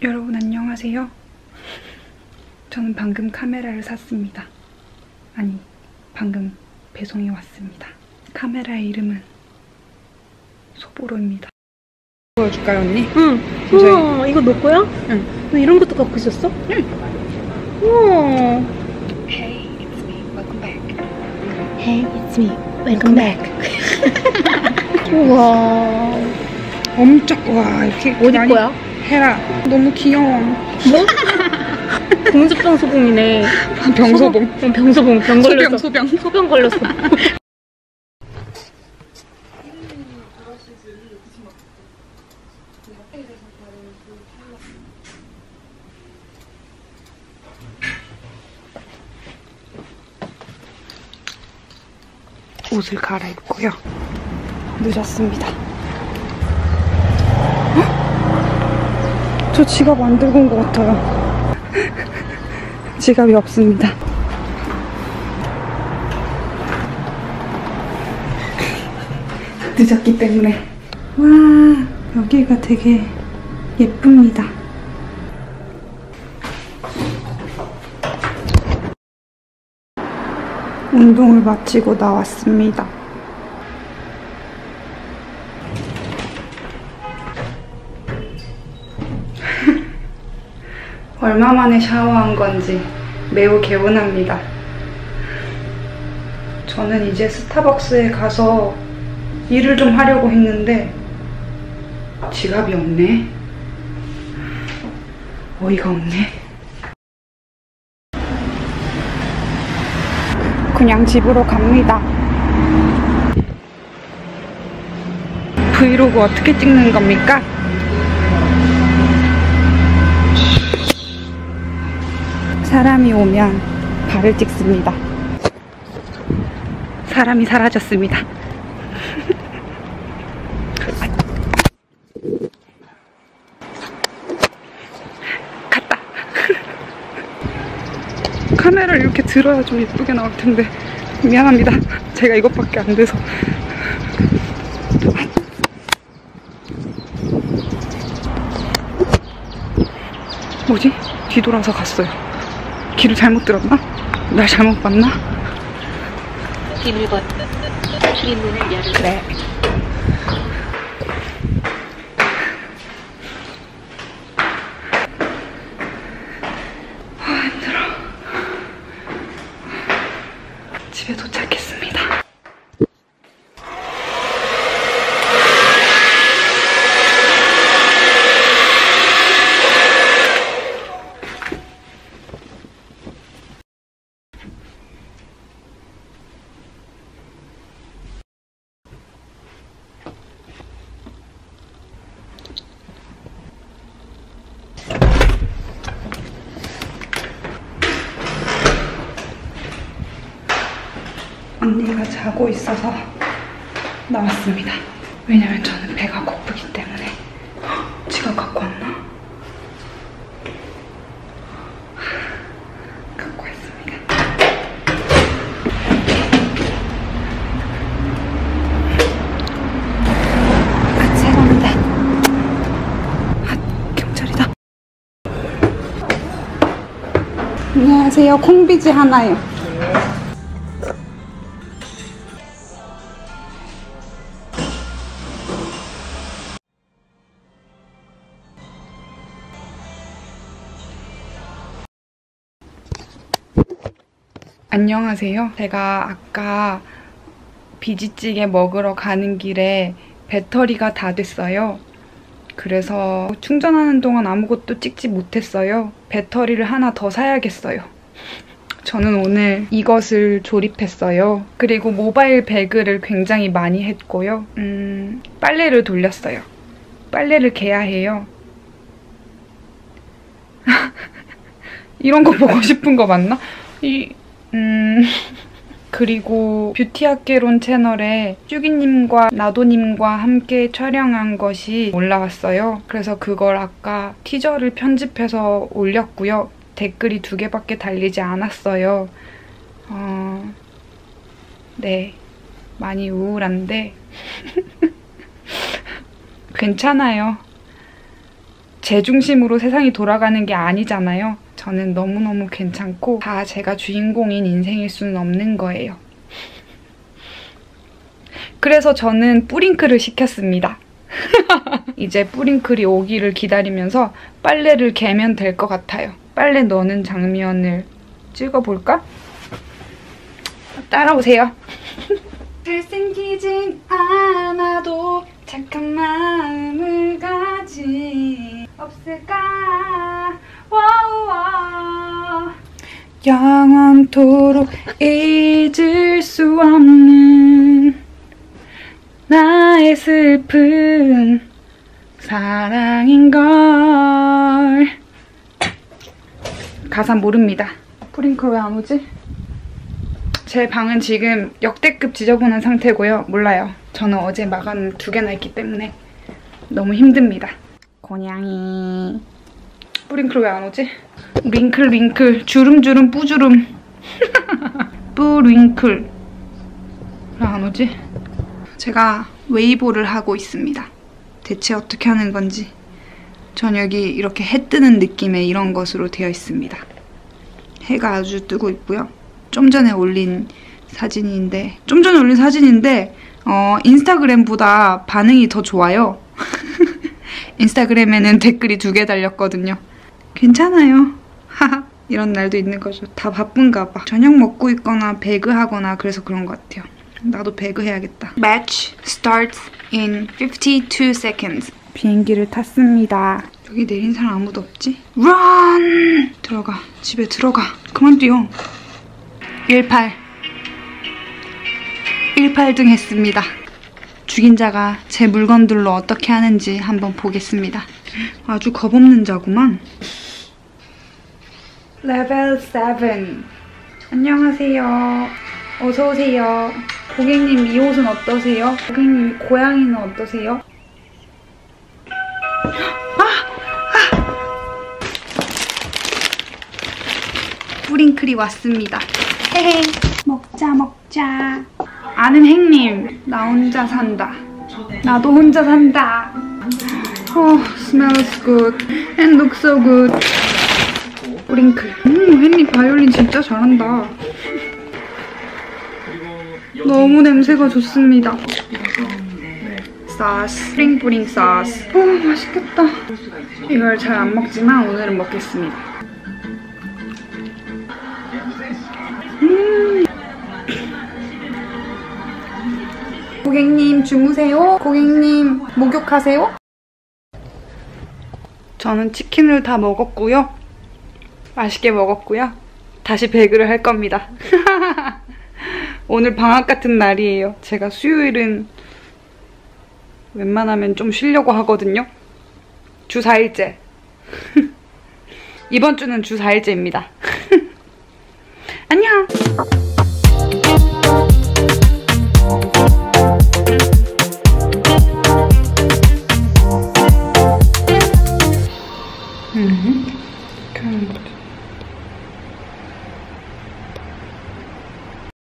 여러분 안녕하세요. 저는 방금 카메라를 샀습니다. 아니, 방금 배송이 왔습니다. 카메라의 이름은 소보로입니다. 보여줄까요, 언니? 응. 우와, 이거 너 거야? 응. 너 이런 것도 갖고 있었어? 응. 우와. Hey, it's me. Welcome back. Hey, it's me. Welcome back. 우와. 엄청, 와, 이렇게 어디 거야? 헤라. 너무 귀여워. 뭐? 공주병 소봉이네. 병소봉. 병소봉. 병 걸렸어. 소병. 소병 걸렸어. 옷을 갈아입고요. 늦었습니다. 저 지갑 안 들고 온 것 같아요. 지갑이 없습니다. 늦었기 때문에. 와, 여기가 되게 예쁩니다. 운동을 마치고 나왔습니다. 얼마 만에 샤워한 건지 매우 개운합니다. 저는 이제 스타벅스에 가서 일을 좀 하려고 했는데 지갑이 없네. 어이가 없네. 그냥 집으로 갑니다. 브이로그 어떻게 찍는 겁니까? 사람이 오면 발을 찍습니다. 사람이 사라졌습니다. 갔다. 카메라를 이렇게 들어야 좀 예쁘게 나올 텐데 미안합니다. 제가 이것밖에 안 돼서. 뭐지? 뒤돌아서 갔어요. 길을 잘못 들었나? 날 잘못 봤나? 길을 걷는 길문을 열어. 그래. 힘들어. 집에 도착했습니다. 언니가 자고 있어서 나왔습니다. 왜냐면 저는 배가 고프기 때문에. 지갑 갖고 왔나? 갖고 왔습니다. 죄송합니다. 경찰이다. 안녕하세요. 콩비지 하나요. 안녕하세요. 제가 아까 비지찌개 먹으러 가는 길에 배터리가 다 됐어요. 그래서 충전하는 동안 아무것도 찍지 못했어요. 배터리를 하나 더 사야겠어요. 저는 오늘 이것을 조립했어요. 그리고 모바일 배그를 굉장히 많이 했고요. 빨래를 돌렸어요. 빨래를 개야 해요. 이런 거 보고 싶은 거 맞나? 그리고 뷰티학개론 채널에 쭈기님과 나도님과 함께 촬영한 것이 올라왔어요. 그래서 그걸 아까 티저를 편집해서 올렸고요. 댓글이 2개밖에 달리지 않았어요. 네, 많이 우울한데 괜찮아요. 제 중심으로 세상이 돌아가는 게 아니잖아요. 저는 너무너무 괜찮고 다 제가 주인공인 인생일 수는 없는 거예요. 그래서 저는 뿌링클을 시켰습니다. 이제 뿌링클이 오기를 기다리면서 빨래를 개면 될 것 같아요. 빨래 넣는 장면을 찍어볼까? 따라오세요. 잘생기진 않아도 착한 마음을 가진 없을까? 와우와. 영원토록 잊을 수 없는 나의 슬픈 사랑인걸. 가사 모릅니다. 뿌링클 왜 안 오지? 제 방은 지금 역대급 지저분한 상태고요. 몰라요. 저는 어제 마감을 2개나 했기 때문에 너무 힘듭니다. 고냥이. 뿌링클 왜 안 오지? 윙클 주름주름 뿌주름. 뿌링클 왜 안 오지? 제가 웨이보를 하고 있습니다. 대체 어떻게 하는 건지. 전 여기 이렇게 해 뜨는 느낌의 이런 것으로 되어 있습니다. 해가 아주 뜨고 있고요. 좀 전에 올린 사진인데 인스타그램보다 반응이 더 좋아요. 인스타그램에는 댓글이 2개 달렸거든요. 괜찮아요. 이런 날도 있는 거죠. 다 바쁜가 봐. 저녁 먹고 있거나 배그하거나 그래서 그런 것 같아요. 나도 배그 해야겠다. Match starts in 52 seconds. 비행기를 탔습니다. 여기 내린 사람 아무도 없지? Run! 들어가. 집에 들어가. 그만 뛰어. 18등 했습니다. 죽인 자가 제 물건들로 어떻게 하는지 한번 보겠습니다. 아주 겁없는 자구만. 레벨 7. 안녕하세요. 어서오세요. 고객님 이 옷은 어떠세요? 고객님 고양이는 어떠세요? 뿌링클이 왔습니다. 헤헤. 먹자. 아는 행님, 나 혼자 산다. 나도 혼자 산다. Smells good and looks so good. 뿌링클. 행님 바이올린 진짜 잘한다. 너무 냄새가 좋습니다. 소스, 뿌링뿌링 소스. 맛있겠다. 이걸 잘 안 먹지만 오늘은 먹겠습니다. 고객님 주무세요? 고객님 목욕하세요? 저는 치킨을 다 먹었고요. 맛있게 먹었고요. 다시 배그를 할 겁니다. 오늘 방학 같은 날이에요. 제가 수요일은 웬만하면 좀 쉬려고 하거든요. 주 4일째. 이번 주는 주 4일째입니다. 안녕!